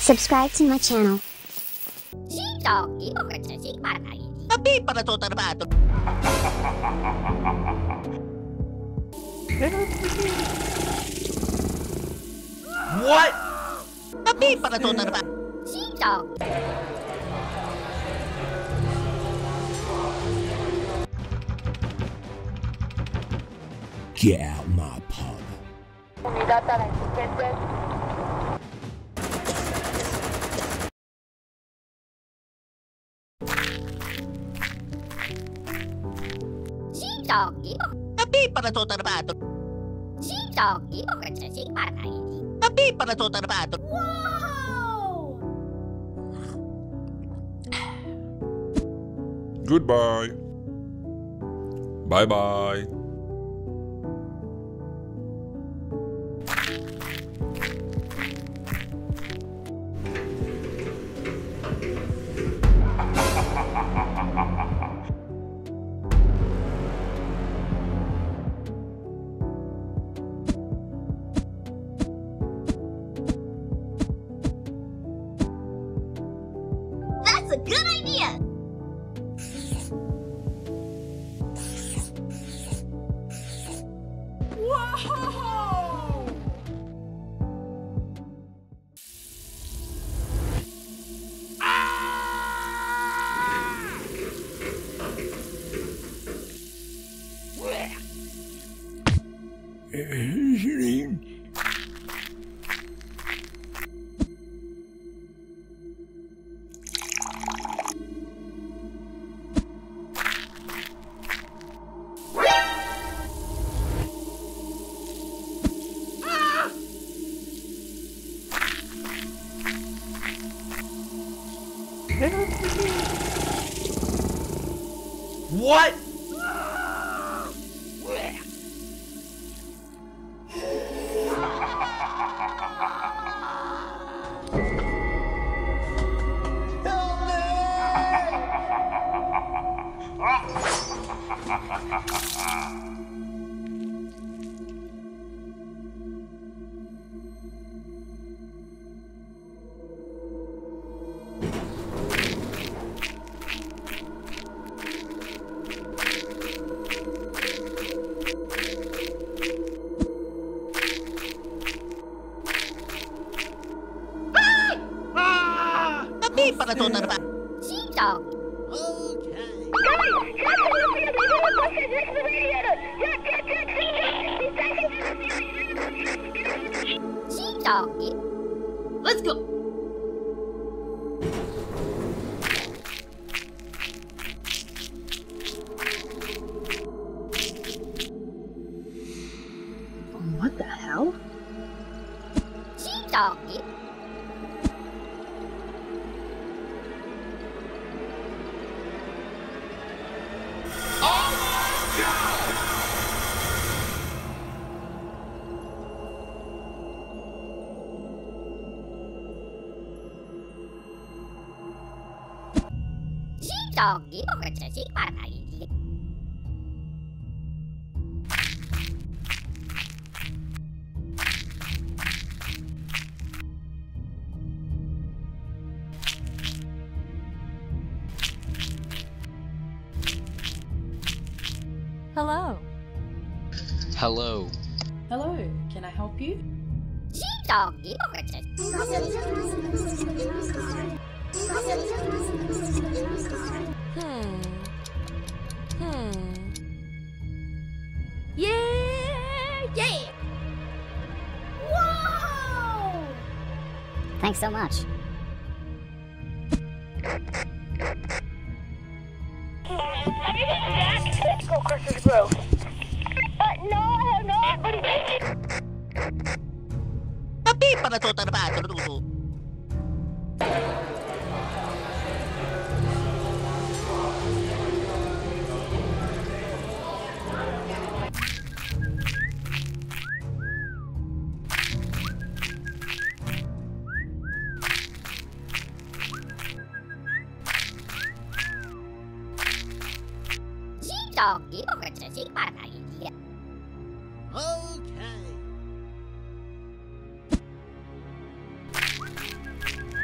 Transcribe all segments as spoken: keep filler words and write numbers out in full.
Subscribe to my channel. Tapi para Toca Madison. What? Tapi para Toca Madison. Get out my pub. Unidad a la insurgente. Tapi para Toca Madison. Tapi para Toca Madison. Goodbye. Bye bye. That's a good idea! Whoa! What? Tapi para Toca Madison. Let's go! What the hell? Hello. Hello. Hello. Can I help you? Hmm. Hmm. Yeah! Yeah! Whoa! Thanks so much. Let's go across this grove. Uh, no, I have not. Tapi para Toca Madison. Okay.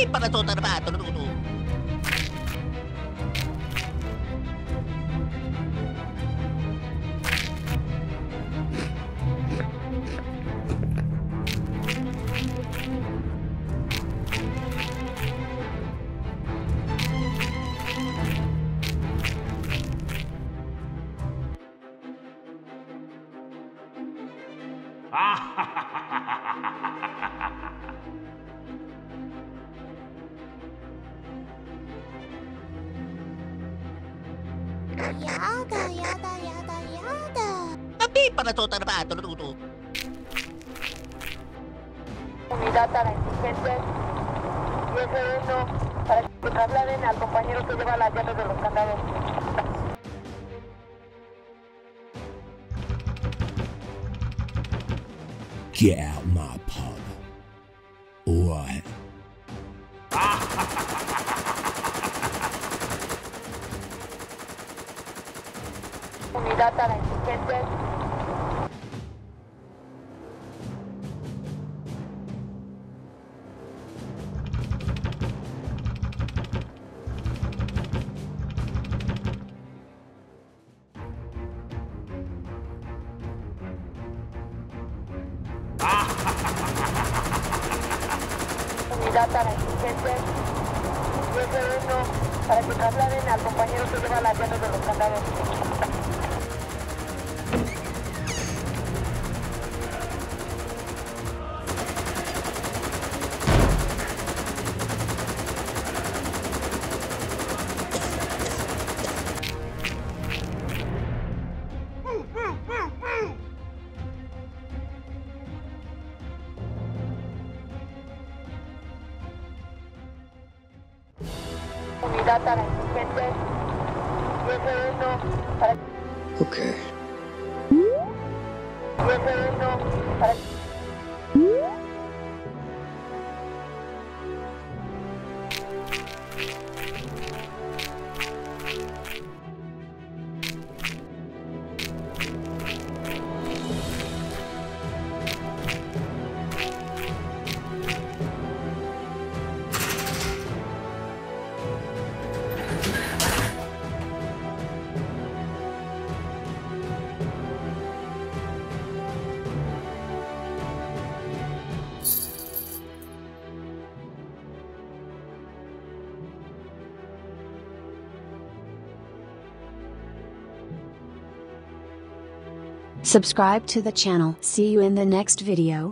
Tapi para Toca Madison. Yada, yada, yada, yada. Tapi para Toca Madison. Unidad a la insurgente. diez uno para que trasladen al compañero que lleva las llaves de los candados. Get out my pub. Alright. Unidad a la insurgente. Unidad a la insurgente. diez uno para que trasladen al compañero que lleva las llaves de los candados. Unidad a la insurgente. diez uno para... Okay. diez uno para... Subscribe to the channel. See you in the next video.